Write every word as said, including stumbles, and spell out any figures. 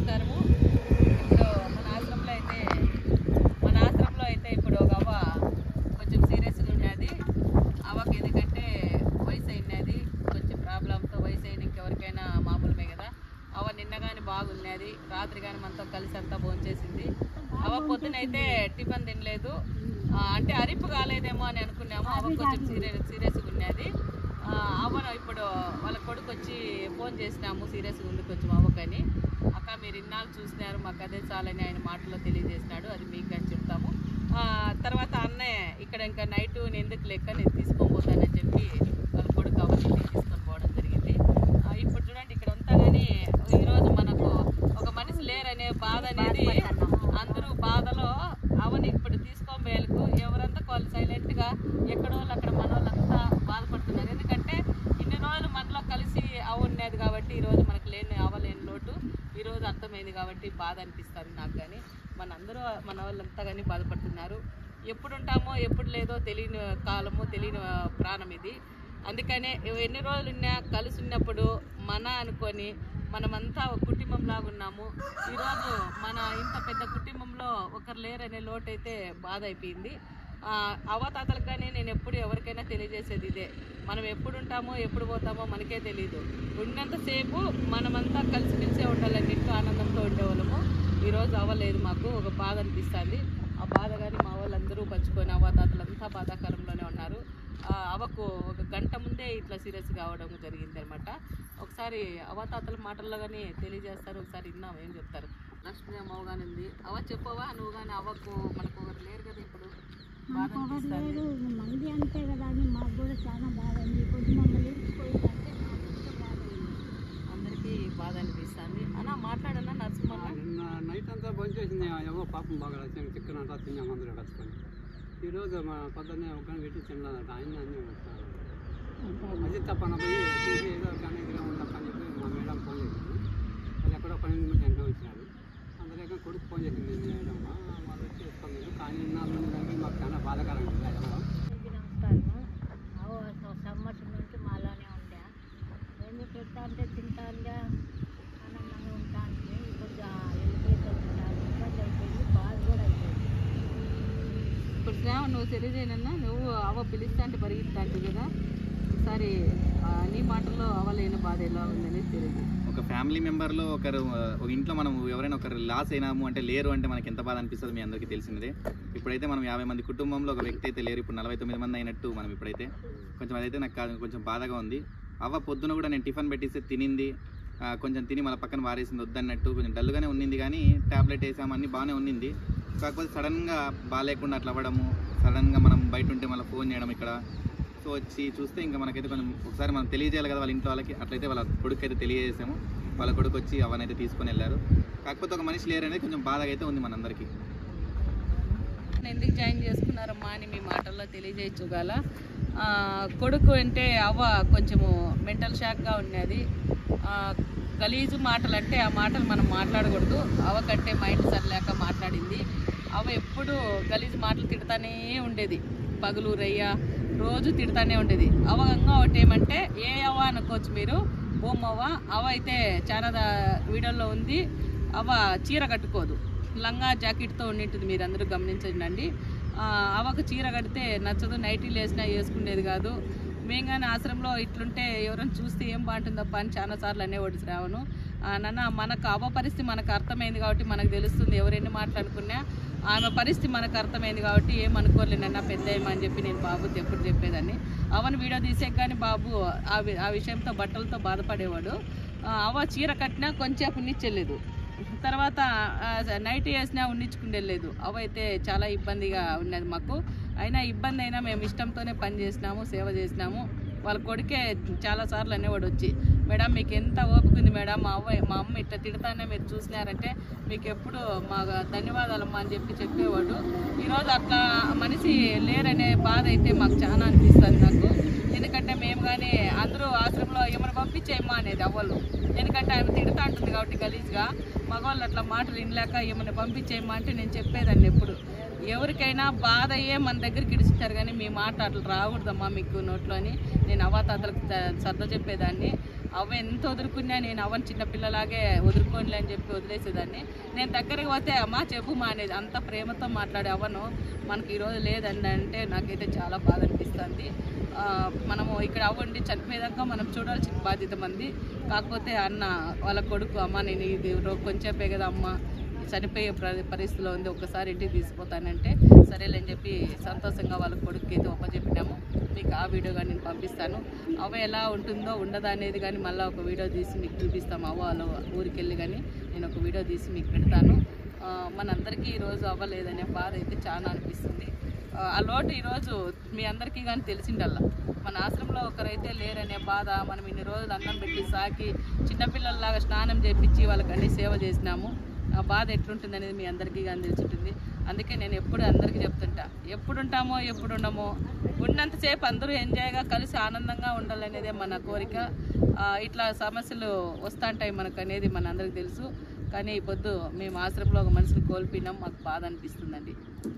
నమస్కారము. ఇప్పుడు మన ఆశ్రమంలో అయితే మన ఆశ్రమంలో అయితే ఇప్పుడు ఒక అవ్వ కొంచెం సీరియస్గా ఉన్నది. అవ్వకి ఎందుకంటే వయసు అయినది, కొంచెం ప్రాబ్లంతో వయసు అయిన ఇంకెవరికైనా మామూలుమే కదా. అవ్వ నిన్న కానీ బాగున్నది, రాత్రి కానీ మనతో కలిసి అంతా భోంచేసింది. అవ్వ పొద్దునైతే టిఫిన్ తినలేదు, అంటే అరిపు కాలేదేమో అని అనుకున్నాము. అవ్వ కొంచెం సీరియస్ సీరియస్గా ఉన్నది. అవ్వను ఇప్పుడు వాళ్ళ కొడుకు వచ్చి ఫోన్ చేసినాము, సీరియస్గా ఉంది కొంచెం అవ్వకని. అక్క మీరు ఇన్నాళ్ళు చూసినారు, మాకు అదే చాలని ఆయన మాటల్లో తెలియజేసినాడు, అది మీకు అని చెప్తాము. తర్వాత అన్నయ్య ఇక్కడ ఇంకా నైట్ ఎందుకు లెక్క నేను తీసుకొని పోతానని చెప్పి వాళ్ళ కొడుకు అవ్వని తీసుకొని పోవడం జరిగింది. ఇప్పుడు చూడండి ఇక్కడ అంతా కానీ ఈరోజు మనకు ఒక మనిషి లేరనే బాధ అనేది, అందరూ బాధలో అవని ఇప్పుడు తీసుకొని వేలకు ఎవరంతా వాళ్ళు సైలెంట్గా ఎక్కడో అక్కడ మన వాళ్ళంతా బాధపడుతున్నారు. ఎందుకంటే ఇన్ని రోజులు మనలో కలిసి అవున్నది కాబట్టి ఈరోజు మనకు లేని అవ్వలేని లోటు ఈరోజు అర్థమైంది కాబట్టి బాధ అనిపిస్తుంది నాకు. కానీ మనందరూ మన వాళ్ళంతా కానీ బాధపడుతున్నారు. ఎప్పుడు ఉంటామో ఎప్పుడు లేదో తెలియని కాలము, తెలియని ప్రాణం ఇది. అందుకనే ఎన్ని రోజులు ఉన్నా కలిసి ఉన్నప్పుడు మన అనుకొని మనమంతా ఒక కుటుంబంలాగా ఉన్నాము. ఈరోజు మన ఇంత పెద్ద కుటుంబంలో ఒకరు లేరనే లోటు అయితే బాధ అయిపోయింది. అవతాతలకు కానీ నేను ఎప్పుడు ఎవరికైనా తెలియజేసేది ఇదే, మనం ఎప్పుడు ఉంటామో ఎప్పుడు పోతామో మనకే తెలియదు. ఉన్నంతసేపు మనమంతా కలిసి కలిసే ఉండాలన్నింటితో ఆనందంతో ఉండేవాళ్ళము. ఈరోజు అవ్వలేదు, మాకు ఒక బాధ అనిపిస్తుంది. ఆ బాధ కానీ మా వాళ్ళందరూ పంచుకొని అవతాతలంతా బాధాకరంలోనే ఉన్నారు. అవ్వకు ఒక గంట ముందే ఇట్లా సీరియస్ కావడం జరిగింది అనమాట. ఒకసారి అవతాతల మాటల్లో కానీ తెలియజేస్తారు, ఒకసారి విన్నాం ఏం చెప్తారు. లక్ష్మీ అమ్మ కానీ ఉంది. అవ్వ చెప్పవా నువ్వు కానీ, అవ్వకు మనకు ఒకరు లేరు కదా ఇప్పుడు, బాధ అనిపిస్తుంది. మంది అంతే కదా అని మాకు కూడా చాలా బాధ అయింది. కొంచెం మమ్మల్ని పోయిందంటే బాధ అయింది, అందరికీ బాధ అనిపిస్తుంది. అన్న మాట్లాడన్నా నరసింహ నిన్న నైట్ అంతా బంద్ చేసింది. ఏమో పాపం బాగా వచ్చాను, చికెన్ అంతా తిన్నాం అందరూ కలుసుకొని. ఈరోజు మా పొద్దున్నే ఒక పెట్టి తినలేదంట. ఆయన అన్నీ అది తప్పన పోయి ఏదో కానీ ఉన్న పని చెప్పి మా మేడం ఫోన్ చేసింది. వాళ్ళు ఎక్కడో పని నుంచి ఎంతో వచ్చినారు. అందులో కొడుకు ఫోన్ చేసింది మేడం, వాళ్ళు వచ్చి వేసుకోలేదు. కానీ ఇన్నాళ్ళు ఉండడానికి మాకు చాలా బాధాకరంగా ఉంది. నమస్కారము. సంవత్సరం నుంచి మాలోనే ఉండే, ఎందుకు పెడతా అంటే తింటా ఉండే, ఆనందంగా ఉంటా అంటే ఇప్పుడు వెళ్ళిపోయి ఇబ్బంది అయిపోయింది, బాధ కూడా అయిపోయింది. ఇప్పుడు శ్రావణ్ నువ్వు తెలియజేయనన్నా, నువ్వు అవ్వ పిలుస్తా అంటే పరిగిస్తా అంటే కదా, ఒకసారి నీ మాటల్లో అవ్వలేని బాధ ఎలా ఉందని తెలియదు. ఒక ఫ్యామిలీ మెంబర్లో ఒకరు, ఒక ఇంట్లో మనం ఎవరైనా ఒకరు లాస్ అయినాము అంటే లేరు అంటే మనకి ఎంత బాధ అనిపిస్తుంది మీ అందరికీ తెలిసినదే. ఇప్పుడైతే మనం యాభై మంది కుటుంబంలో ఒక వ్యక్తి అయితే లేరు, ఇప్పుడు నలభై తొమ్మిది మంది అయినట్టు మనం ఇప్పుడైతే కొంచెం అదైతే నాకు కొంచెం బాధగా ఉంది. అవ్వ పొద్దున కూడా నేను టిఫిన్ పెట్టిస్తే తినింది, కొంచెం తిని మళ్ళీ పక్కన వారేసింది వద్దన్నట్టు, కొంచెం డల్గానే ఉన్నింది. కానీ ట్యాబ్లెట్ వేసాము అన్నీ బాగానే ఉన్నింది. కాకపోతే సడన్గా బాగాలేకుండా అట్లా అవ్వడము, సడన్గా మనం బయట ఉంటే మళ్ళీ ఫోన్ చేయడం ఇక్కడ. సో వచ్చి చూస్తే ఇంకా మనకైతే కొంచెం ఒకసారి మనం తెలియజేయాలి కదా వాళ్ళ ఇంట్లో వాళ్ళకి. అట్లయితే వాళ్ళ కొడుకు అయితే తెలియజేసాము. వాళ్ళ కొడుకు వచ్చి అవనైతే తీసుకొని వెళ్ళారు. కాకపోతే ఒక మనిషి లేరనేది కొంచెం బాధగా అయితే ఉంది మనందరికీ. ఎందుకు జాయిన్ చేసుకున్నారమ్మా అని మీ మాటల్లో తెలియజేయచ్చు గల. కొడుకు అంటే అవ్వ కొంచెము మెంటల్ షాక్గా ఉన్నది. గలీజు మాటలు అంటే ఆ మాటలు మనం మాట్లాడకూడదు. అవ్వ కంటే మైండ్ సరిలేక మాట్లాడింది. అవ్వ ఎప్పుడు గలీజు మాటలు తిడతానే ఉండేది, పగులు రయ్య రోజు తిడతానే ఉండేది. అవ్వగా ఒకటి ఏమంటే ఏ అవ్వ అనుకోవచ్చు మీరు, బొమ్మవ్వ. అవ్వ అయితే చాలా వీడియోలో ఉంది. అవ్వ చీర కట్టుకోదు, లంగా జాకెట్తో ఉండింటుంది, మీరు అందరూ గమనించండి. అవ్వకు చీర కడితే నచ్చదు, నైటీలు వేసినా వేసుకునేది కాదు. మేము కానీ ఆశ్రమంలో ఇట్లుంటే ఎవరైనా చూస్తే ఏం బాగుంటుందప్ప అని చాలాసార్లు అనేవాడు శ్రావణు. నాన్న మనకు అవ్వ పరిస్థితి మనకు అర్థమైంది కాబట్టి మనకు తెలుస్తుంది, ఎవరెన్ని మాట్లాడుకున్నా ఆమె పరిస్థితి మనకు అర్థమైంది కాబట్టి ఏమనుకోలేనన్నా పెద్ద ఏమని చెప్పి నేను బాబుతో ఎప్పుడు చెప్పేదాన్ని. అవని వీడియో తీసే కానీ బాబు ఆ ఆ విషయంతో బట్టలతో బాధపడేవాడు. అవ్వ చీర కట్టినా కొంచెం ఉన్నించలేదు, తర్వాత నైట్ వేసినా ఉన్నించుకుని వెళ్ళలేదు. అవ్వ అయితే చాలా ఇబ్బందిగా ఉన్నది మాకు. అయినా ఇబ్బంది అయినా మేము ఇష్టంతోనే పని చేసినాము, సేవ చేసినాము. వాళ్ళ కొడుకే చాలాసార్లు అనేవాడు వచ్చి, మేడం మీకు ఎంత ఓపిక ఉంది మేడం, మా అవ్వ మా అమ్మ ఇట్లా తిడతానే మీరు చూసినారంటే మీకు ఎప్పుడు మా ధన్యవాదాలమ్మా అని చెప్పి చెప్పేవాడు. ఈరోజు అట్లా మనిషి లేరనే బాధ అయితే మాకు చాలా అనిపిస్తుంది నాకు. ఎందుకంటే మేము కానీ అందరూ ఆశ్రమంలో ఏమైనా పంపించేయమ్మా అనేది అవ్వలు, ఎందుకంటే ఆమె తిడతా ఉంటుంది కాబట్టి గలీజ్గా. మగవాళ్ళు అట్లా మాటలు వినలేక ఏమైనా పంపించేయమ్మా అంటే నేను చెప్పేదాన్ని ఎప్పుడు. ఎవరికైనా బాధ అయ్యే మన దగ్గరికి ఇడుస్తారు కానీ మీ మాట అట్లా రాకూడదమ్మా మీకు నోట్లో అని నేను అవ్వతాతలకు సర్ద చెప్పేదాన్ని. అవ్వ ఎంత వదులుకున్నా నేను అవ్వని చిన్నపిల్లలాగే వదులుకోనిలే అని చెప్పి వదిలేసేదాన్ని. నేను దగ్గరికి పోతే అమ్మ చెప్పు మా అనేది అంత ప్రేమతో మాట్లాడే అవ్వను మనకి ఈరోజు లేదండి అంటే నాకైతే చాలా బాధ అనిపిస్తుంది. మనము ఇక్కడ అవ్వండి చనిపోయేదాకా మనం చూడాల్సిన బాధ్యత మంది. కాకపోతే అన్న వాళ్ళ కొడుకు అమ్మ నేను ఇది కొంచెంపే కదా అమ్మ చనిపోయే పరిస్థితిలో ఉంది, ఒక్కసారి ఇంటికి తీసుకుపోతానంటే సరేలేని చెప్పి సంతోషంగా వాళ్ళ కొడుకు అయితే ఒప్పచెప్పినాము. మీకు ఆ వీడియో కానీ నేను పంపిస్తాను. అవ్వ ఎలా ఉంటుందో ఉండదా అనేది కానీ మళ్ళీ ఒక వీడియో తీసి మీకు చూపిస్తాము. అవ్వ వాళ్ళ ఊరికి వెళ్ళి కానీ నేను ఒక వీడియో తీసి మీకు పెడతాను. మనందరికీ ఈరోజు అవ్వలేదనే బాధ అయితే చాలా అనిపిస్తుంది. ఆ లోటు ఈరోజు మీ అందరికీ కానీ తెలిసిండల్లా. మన ఆశ్రమంలో ఒకరైతే లేరనే బాధ, మనం ఇన్ని రోజులు అన్నం పెట్టి సాకి చిన్నపిల్లల్లాగా స్నానం చేయించి వాళ్ళకి అన్ని సేవ చేసినాము. ఆ బాధ ఎట్లుంటుంది అనేది మీ అందరికీ కానీ తెలిసింటుంది. అందుకే నేను ఎప్పుడు అందరికీ చెప్తుంటా, ఎప్పుడు ఉంటామో ఎప్పుడు ఉండమో ఉన్నంతసేపు అందరూ ఎంజాయ్గా కలిసి ఆనందంగా ఉండాలనేదే మన కోరిక. ఇట్లా సమస్యలు వస్తుంటాయి మనకు అనేది మన అందరికీ తెలుసు. కానీ ఈ పొద్దు మేము ఆశ్రమంలో ఒక మనిషిని కోల్పోయినాం, మాకు బాధ అనిపిస్తుందండి.